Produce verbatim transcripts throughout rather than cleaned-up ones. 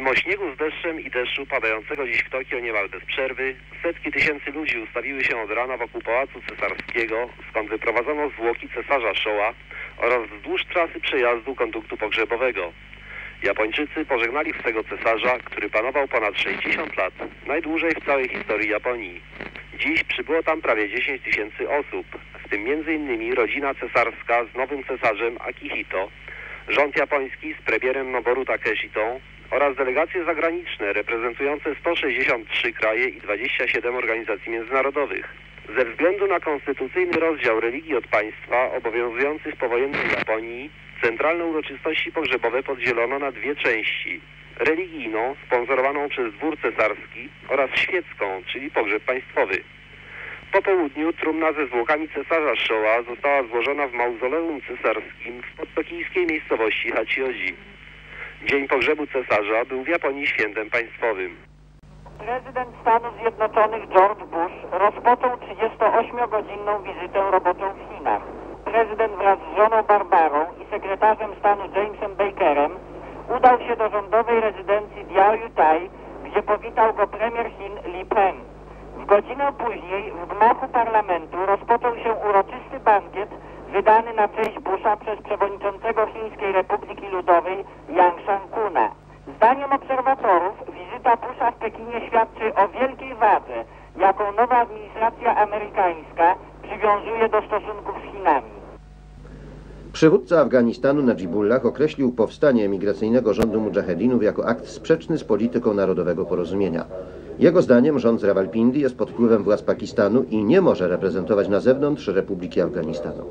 Mimo śniegu z deszczem i deszczu padającego dziś w Tokio niemal bez przerwy, setki tysięcy ludzi ustawiły się od rana wokół Pałacu Cesarskiego, skąd wyprowadzono zwłoki cesarza Showa oraz wzdłuż trasy przejazdu konduktu pogrzebowego. Japończycy pożegnali swego cesarza, który panował ponad sześćdziesiąt lat, najdłużej w całej historii Japonii. Dziś przybyło tam prawie dziesięć tysięcy osób, w tym między innymi rodzina cesarska z nowym cesarzem Akihito, rząd japoński z premierem Noboru Takeshitą oraz delegacje zagraniczne reprezentujące sto sześćdziesiąt trzy kraje i dwadzieścia siedem organizacji międzynarodowych. Ze względu na konstytucyjny rozdział religii od państwa obowiązujący w powojennej Japonii, centralne uroczystości pogrzebowe podzielono na dwie części. Religijną, sponsorowaną przez dwór cesarski, oraz świecką, czyli pogrzeb państwowy. Po południu trumna ze zwłokami cesarza Showa została złożona w mauzoleum cesarskim w podtokijskiej miejscowości Hachioji. Dzień pogrzebu cesarza był w Japonii świętem państwowym. Prezydent Stanów Zjednoczonych George Bush rozpoczął trzydziestoośmiogodzinną wizytę roboczą w Chinach. Prezydent wraz z żoną Barbarą i sekretarzem stanu Jamesem Bakerem udał się do rządowej rezydencji Diaoyutai, gdzie powitał go premier Chin Li Peng. W godzinę później w gmachu parlamentu rozpoczął się uroczysty bankiet wydany na cześć Busha przez przewodniczącego Chińskiej Republiki Ludowej Yang Shangkuna. Zdaniem obserwatorów wizyta Busha w Pekinie świadczy o wielkiej wadze, jaką nowa administracja amerykańska przywiązuje do stosunków z Chinami. Przywódca Afganistanu Nadżibullah określił powstanie emigracyjnego rządu mudżahedinów jako akt sprzeczny z polityką Narodowego Porozumienia. Jego zdaniem rząd z Rawalpindi jest pod wpływem władz Pakistanu i nie może reprezentować na zewnątrz Republiki Afganistanu.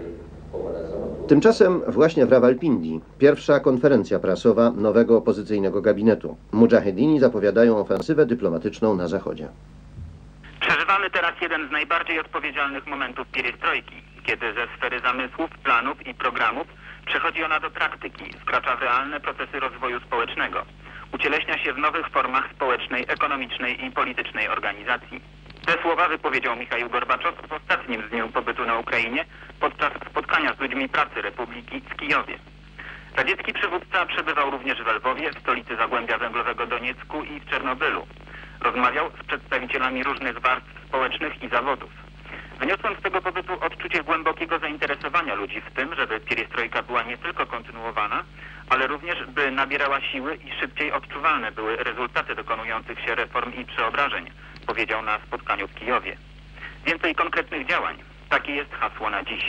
Tymczasem właśnie w Rawalpindi pierwsza konferencja prasowa nowego opozycyjnego gabinetu. Mudżahedini zapowiadają ofensywę dyplomatyczną na Zachodzie. Przeżywamy teraz jeden z najbardziej odpowiedzialnych momentów pierestrojki, kiedy ze sfery zamysłów, planów i programów przechodzi ona do praktyki, wkracza w realne procesy rozwoju społecznego, ucieleśnia się w nowych formach społecznej, ekonomicznej i politycznej organizacji. Te słowa wypowiedział Michaił Gorbaczow w ostatnim dniu pobytu na Ukrainie podczas spotkania z ludźmi pracy Republiki w Kijowie. Radziecki przywódca przebywał również w Lwowie, w stolicy Zagłębia Węglowego Doniecku i w Czernobylu. Rozmawiał z przedstawicielami różnych warstw społecznych i zawodów. Wyniosłem z tego pobytu odczucie głębokiego zainteresowania ludzi w tym, żeby pierestrojka była nie tylko kontynuowana, ale również by nabierała siły i szybciej odczuwalne były rezultaty dokonujących się reform i przeobrażeń, powiedział na spotkaniu w Kijowie. Więcej konkretnych działań. Takie jest hasło na dziś.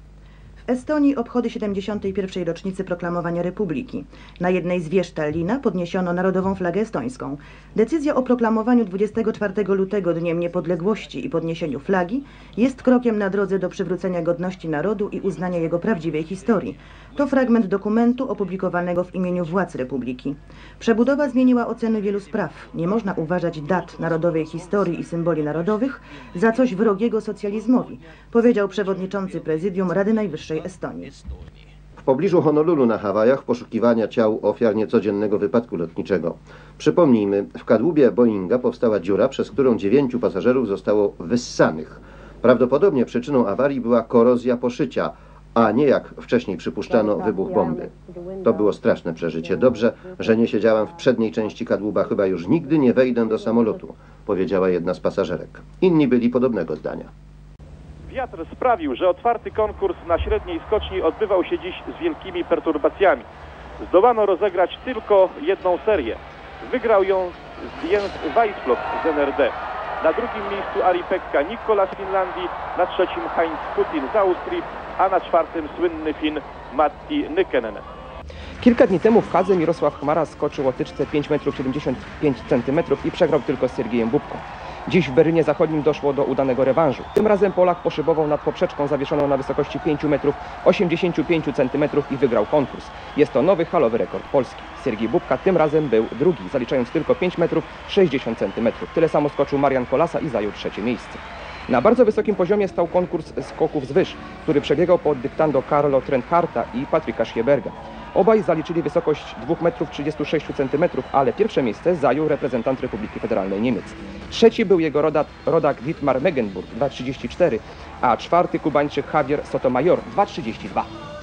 W Estonii obchody siedemdziesiątej pierwszej rocznicy proklamowania Republiki. Na jednej z wież Tallina podniesiono narodową flagę estońską. Decyzja o proklamowaniu dwudziestego czwartego lutego Dniem Niepodległości i podniesieniu flagi jest krokiem na drodze do przywrócenia godności narodu i uznania jego prawdziwej historii. To fragment dokumentu opublikowanego w imieniu władz Republiki. Przebudowa zmieniła oceny wielu spraw. Nie można uważać dat narodowej historii i symboli narodowych za coś wrogiego socjalizmowi, powiedział przewodniczący prezydium Rady Najwyższej Estonii. W pobliżu Honolulu na Hawajach poszukiwania ciał ofiar niecodziennego wypadku lotniczego. Przypomnijmy, w kadłubie Boeinga powstała dziura, przez którą dziewięciu pasażerów zostało wyssanych. Prawdopodobnie przyczyną awarii była korozja poszycia, a nie jak wcześniej przypuszczano wybuch bomby. To było straszne przeżycie. Dobrze, że nie siedziałam w przedniej części kadłuba. Chyba już nigdy nie wejdę do samolotu, powiedziała jedna z pasażerek. Inni byli podobnego zdania. Wiatr sprawił, że otwarty konkurs na średniej skoczni odbywał się dziś z wielkimi perturbacjami. Zdołano rozegrać tylko jedną serię. Wygrał ją Jens Weissflok z N R D. Na drugim miejscu Ari-Pekka Nikkola z Finlandii, na trzecim Heinz Putin z Austrii, a na czwartym słynny Fin Matti Nykänen. Kilka dni temu w Hadze Mirosław Chmara skoczył o tyczce pięć metrów siedemdziesiąt pięć centymetrów i przegrał tylko z Sergiejem Bubką. Dziś w Berlinie Zachodnim doszło do udanego rewanżu. Tym razem Polak poszybował nad poprzeczką zawieszoną na wysokości pięć metrów osiemdziesiąt pięć centymetrów i wygrał konkurs. Jest to nowy halowy rekord Polski. Sergiej Bubka tym razem był drugi, zaliczając tylko pięć metrów sześćdziesiąt centymetrów. Tyle samo skoczył Marian Kolasa i zajął trzecie miejsce. Na bardzo wysokim poziomie stał konkurs skoków z wyż, który przebiegał pod dyktando Karlo Trentharta i Patryka Schieberga. Obaj zaliczyli wysokość dwa metry trzydzieści sześć centymetrów, ale pierwsze miejsce zajął reprezentant Republiki Federalnej Niemiec. Trzeci był jego rodak, rodak Dietmar Megenburg dwa trzydzieści cztery, a czwarty Kubańczyk Javier Sotomayor dwa trzydzieści dwa.